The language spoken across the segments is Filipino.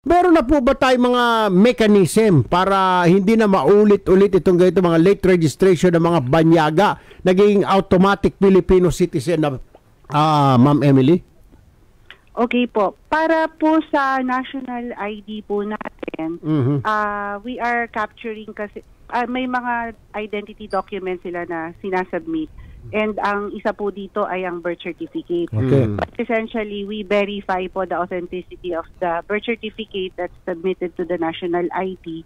Meron na po ba tayong mga mechanism para hindi na maulit-ulit itong ganito mga late registration ng mga banyaga, naging automatic Filipino citizen na Ma'am Emily? Okay po. Para po sa national ID po natin, we are capturing kasi may mga identity documents sila na sinasubmit. And ang isa po dito ay ang birth certificate. Okay. But essentially, we verify po the authenticity of the birth certificate that's submitted to the national ID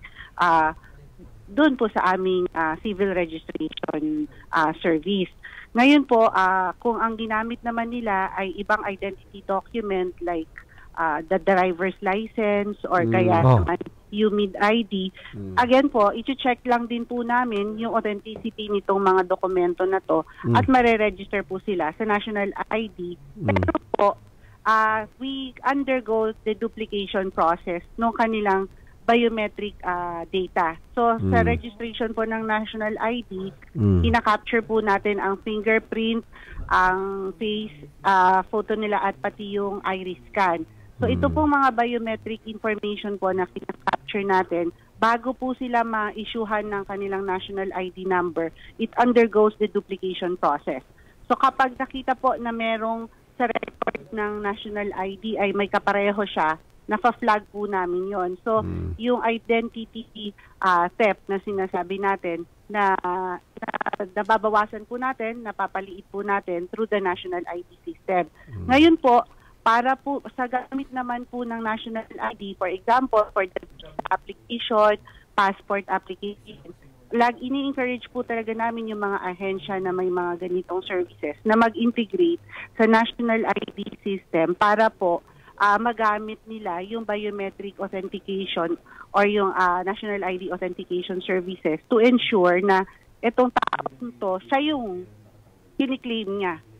doon po sa aming civil registration service. Ngayon po, kung ang ginamit naman nila ay ibang identity document like the driver's license or kaya naman UMID ID, again po, i-check lang din po namin yung authenticity nitong mga dokumento na to at mare-register po sila sa national ID. Pero po, we undergo the duplication process ng kanilang biometric data. So, sa registration po ng national ID, ina-capture po natin ang fingerprint, ang face, photo nila at pati yung iris scan. So, ito pong mga biometric information po na kina-capture natin, bago po sila ma-issuehan ng kanilang national ID number, it undergoes the duplication process. So, kapag nakita po na merong sa record ng national ID ay may kapareho siya, nafa-flag po namin yon. So, yung identity theft na sinasabi natin na nababawasan po natin, napapaliit po natin through the national ID system. Ngayon po, para po sa gamit naman po ng national ID, for example, for the application, passport application, ini-encourage po talaga namin yung mga ahensya na may mga ganitong services na mag-integrate sa national ID system para po magamit nila yung biometric authentication or yung national ID authentication services to ensure na itong tao to, siya yung kiniklaim niya